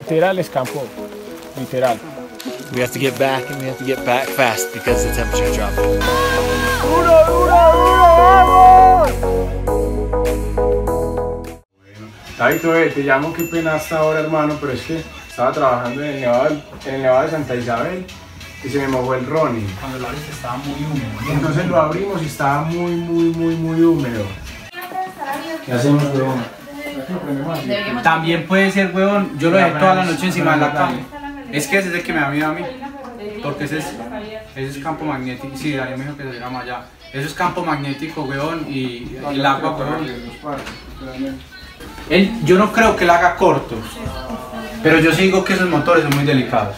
Literal escampó, literal. We have to get back and we have to get back fast because the temperature's dropping. ¡Duro, duro, duro! ¡Vamos! David, te llamo, qué pena hasta ahora, hermano, pero es que estaba trabajando en el Nevado de Santa Isabel y se me mojó el Ronnie. Cuando lo abriste estaba muy húmedo. Entonces lo abrimos y estaba muy húmedo. ¿Qué hacemos, huevón? También puede ser, huevón, yo lo dejé toda la noche encima de la cama. Es que ese es el que me da miedo a mí. Porque ese es campo magnético. Sí, Darío me dijo que se llama allá. Eso es campo magnético, huevón, y el agua, huevón. Yo no creo que él haga corto. Pero yo sí digo que esos motores son muy delicados.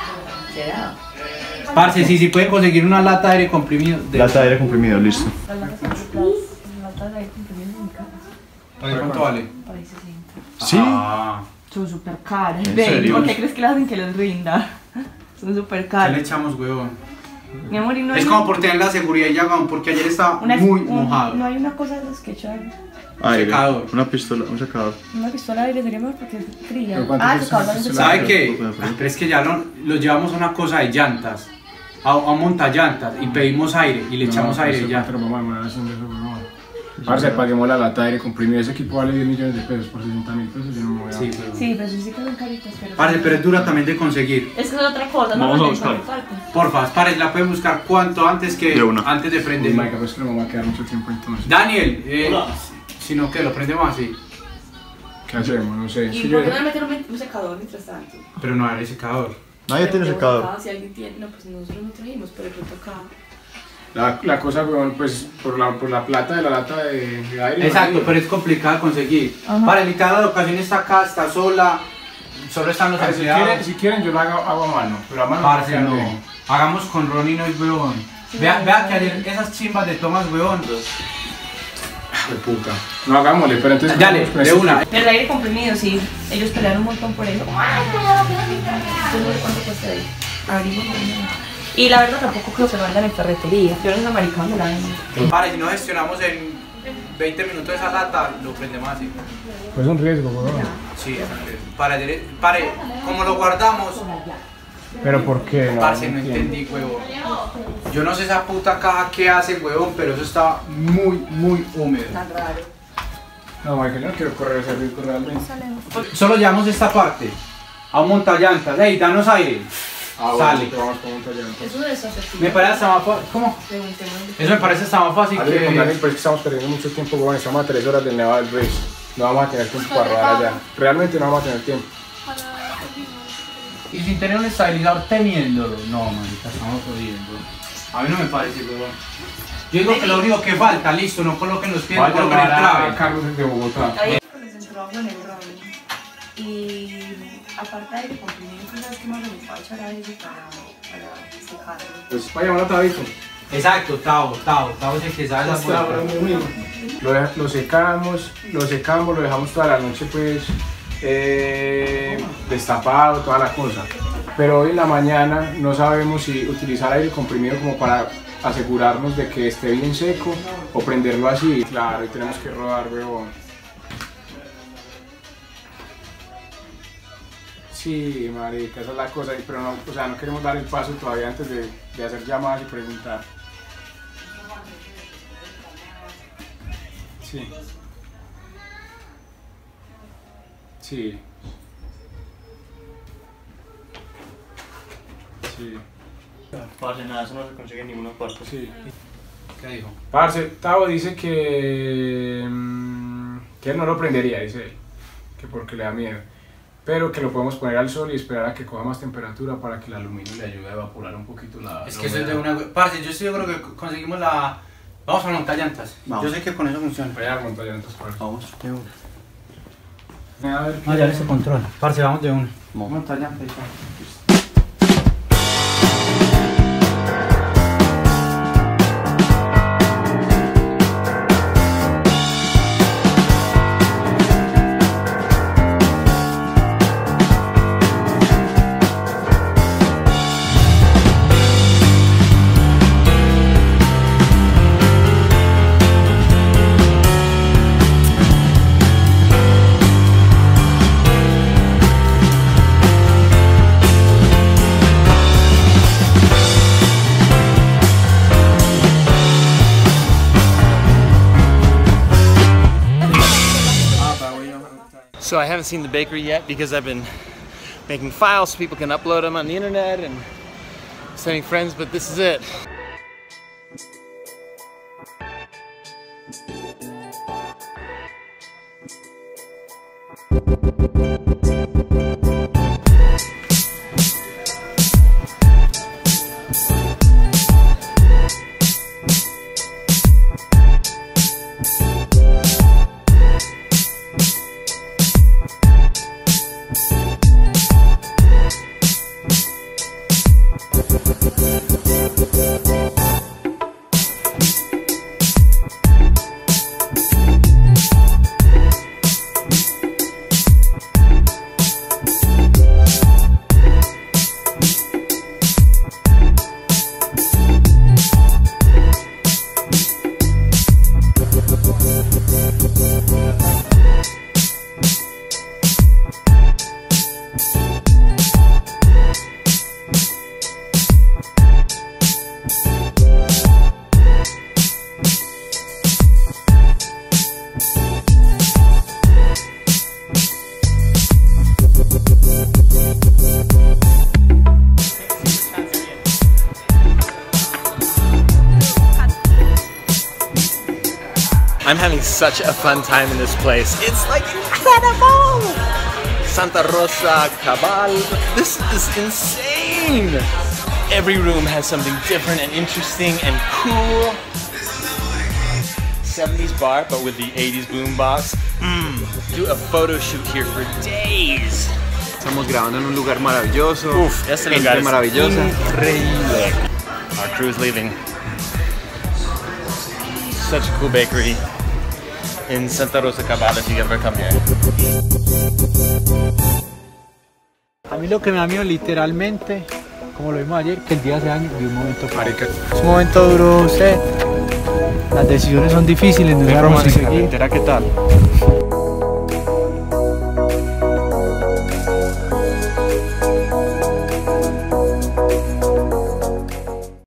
Parce, si pueden conseguir una lata de aire comprimido. Lata de aire comprimido, listo. Las latas de aire comprimido son muy caras. ¿Cuánto vale? Parece 60. ¿Sí? Ah, Son súper caras. ¿En Ven, serio? ¿por qué crees que le hacen que les rinda? Son súper ¿qué caras. le echamos, huevón? Mi amor, y no Es hay como por tener la seguridad ya, huevón, porque ayer estaba una- muy un- mojado. No hay una cosa de los que echan. Aire. secador. Una pistola, un secador. Una pistola de aire sería mejor porque es fría. ¿Pero cuánto Ah, cuesta se una pistola? ¿Sabe qué? Poco de frío. Pero es que ya lo llevamos a una cosa de llantas, a montallantas, y pedimos aire y le echamos aire y ya. Pero vamos a demorar haciendo eso, huevón. Parce, paguemos la lata de aire comprimido. Ese equipo vale 10 millones de pesos por 60.000 pesos. Yo no me voy a... Sí, pero... Sí, pero sí que son caritas. Parce, pero es dura también de conseguir. Es que es otra cosa, no Vamos a lo buscar. Porfa, pare, la pueden buscar cuanto antes que De una. antes de Uy, prender. marica, pues que no vamos a quedar mucho tiempo entonces. Daniel, sino que lo prendemos así. ¿Qué hacemos? No sé. ¿Y Si yo... por qué no meter un secador mientras tanto? Pero no hay secador. Nadie tiene Pero secador. acá, si alguien tiene, no, pues nosotros no trajimos, pero de pronto acá. La cosa, weón, pues por la plata de la lata de aire. Exacto, pero es complicado conseguir. Ajá. Para el de la ocasión está acá, está sola, solo están los empleados. Si quieren yo lo hago a mano, pero a mano Parce, queda no. bien. Hagamos con Ronnie, no es huevón. Vea que ayer esas chimbas de Tomás, huevón. De puta. No hagámosle, pero entonces... Dale, de una. Pero el aire comprimido, sí, ellos pelearon un montón por eso. Entonces, ¿cuánto cuesta ahí? Abrimos. Y la verdad tampoco creo que lo vendan en ferretería. Yo no soy americano, la verdad. Para, si no gestionamos en 20 minutos esa lata, lo prendemos así. Pues es un riesgo, weón. Sí, pare, como lo guardamos, Pero ¿por qué? parce, no entendí, huevón. Yo no sé esa puta caja qué hace, huevón, pero eso está muy húmedo. Tan raro. No, Michael, yo no quiero correr ese riesgo realmente. Solo llevamos esta parte a un montallantas. Ey, danos aire. Sale. Bueno, vamos con un tallante. Eso de eso se Me parece hasta más fácil. ¿Cómo? Eso me parece hasta más fácil Dale, con Daniel, que... pero es que estamos perdiendo mucho tiempo, weón. Estamos a 3 horas del Nevado del Ruiz. No vamos a tener tiempo para rodar allá. Realmente no vamos a tener tiempo. Y sin tener un estabilizador teniéndolo. No, manita, estamos jodiendo. A mí no me parece, huevón. Yo digo que lo único que falta, listo, no coloquen los pies, no coloquen el a trabe. Carlos de Bogotá. Ahí concentró agua en el Ronnie. Y aparte de aire comprimido, ¿sabes qué más le puedo echar a eso para secarlo? Pues vayamos a Tabito. Exacto, Tavo es el que sabe la puerta. Lo secamos, lo dejamos toda la noche pues destapado, toda la cosa. Pero hoy en la mañana no sabemos si utilizar aire comprimido como para asegurarnos de que esté bien seco o prenderlo así. Claro, y tenemos que rodar, weón. Sí, marica, esa es la cosa, pero no, o sea, no queremos dar el paso todavía antes de hacer llamadas y preguntar. Sí. Sí. Sí. Parce, nada, eso no se consigue en ninguna parte. Sí. ¿Qué dijo? Parce, Tavo dice que él no lo prendería, dice él, que porque le da miedo, pero que lo podemos poner al sol y esperar a que coja más temperatura para que el aluminio le ayude a evaporar un poquito la... Es que eso es de una... Parce, yo creo que conseguimos la... Vamos a montar llantas. Vamos. Yo sé que con eso funciona. Vaya a montar llantas, parce. Vamos, de una. A ver, No, ya se controla. Parce, vamos de una. Vamos. Montar llantas. So I haven't seen the bakery yet because I've been making files so people can upload them on the internet and sending friends, but this is it. I'm having such a fun time in this place. It's like incredible! Santa Rosa Cabal. This is insane! Every room has something different and interesting and cool. 70s bar, but with the 80s boombox. Do a photo shoot here for days. Estamos grabando en un lugar maravilloso. Uf, este lugar es maravillosa. Increíble. Our crew is leaving. Such a cool bakery in Santa Rosa Cabal if you ever come here. A mí lo que me da miedo literalmente, como lo vimos ayer, que el día se dañe de un momento para otro. Es un momento duro, set. Las decisiones son difíciles, no sabemos si seguir. ¿Qué tal?